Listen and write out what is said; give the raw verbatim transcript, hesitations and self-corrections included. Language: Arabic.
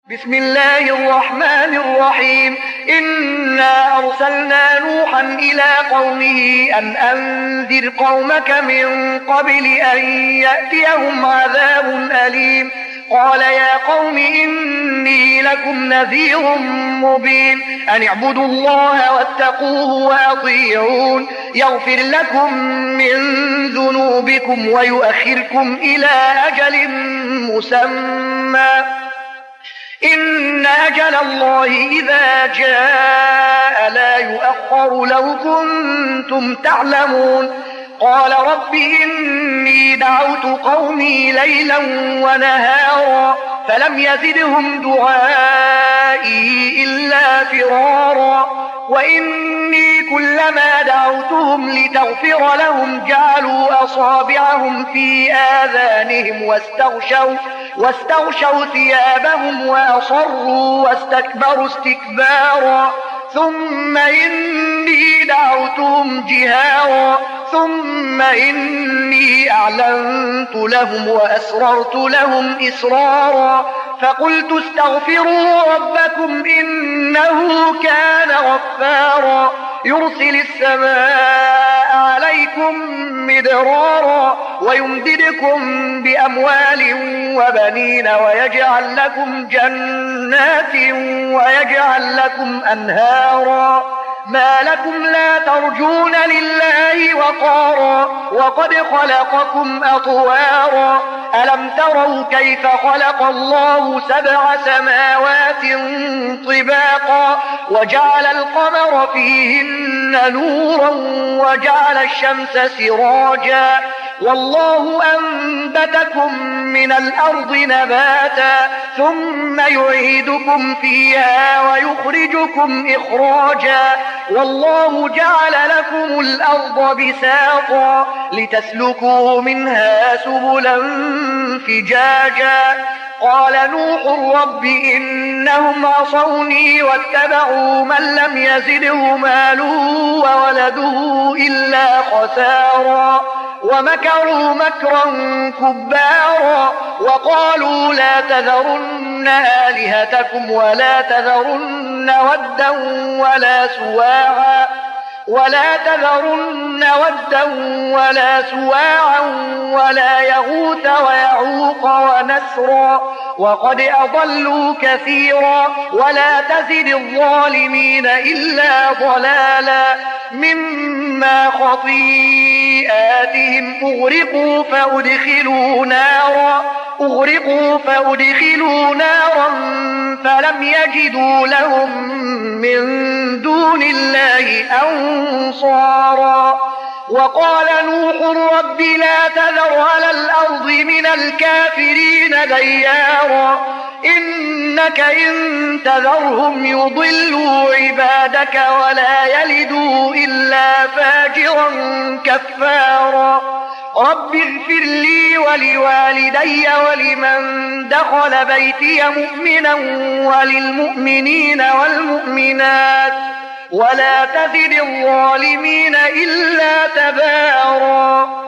بسم الله الرحمن الرحيم إنا أرسلنا نوحا إلى قومه أن أنذر قومك من قبل أن يأتيهم عذاب أليم قال يا قوم إني لكم نذير مبين أن اعبدوا الله واتقوه وأطيعون يغفر لكم من ذنوبكم ويؤخركم إلى أجل مسمى إن أجل الله إذا جاء لا يؤخر لو كنتم تعلمون قال رب إني دعوت قومي ليلا ونهارا فلم يزدهم دعائي إلا فرارا وإني كلما دعوتهم لتغفر لهم جعلوا أصابعهم في آذانهم واستغشوا, واستغشوا ثيابهم وأصروا واستكبروا استكبارا ثم إني دعوتهم جهارا ثم إني أعلنت لهم وأسررت لهم إسرارا فقلت استغفروا ربكم إنه كان غفارا يرسل السماء عليكم مدرارا ويمددكم بأموال وبنين ويجعل لكم جنات ويجعل لكم أنهارا ما لكم لا ترجون لله وقارا وقد خلقكم أطوارا ألم تروا كيف خلق الله سبع سماوات طباقا وجعل القمر فيهن نورا وجعل الشمس سراجا والله أنبتكم من الأرض نباتا ثم يعيدكم فيها ويخرجكم إخراجا والله جعل لكم الأرض بساطا لتسلكوا منها سبلا فجاجا قال نوح رب إنهم عصوني واتبعوا من لم يزده ماله وولده إلا خسارا ومكروا مكرا كبارا وقالوا لا تذرن آلهتكم ولا تذرن ودا ولا سواعا ولا تذرن ودا ولا سواعا ولا يغوث ويعوق ونسرا وقد أضلوا كثيرا ولا تزد الظالمين إلا ضلالا مما خطيئاتهم أغرقوا فأدخلوا نارا أغرقوا فأدخلوا نارا فلم يجدوا لهم من دون الله أنصارا وقال نوح رب لا تذر على الأرض من الكافرين ديارا إنك إن تذرهم يضلوا عبادك ولا يلدوا إلا فاجرا كفارا رب اغفر لي ولوالدي ولمن دخل بيتي مؤمنا وللمؤمنين والمؤمنات ولا تزد الظالمين إلا تبارا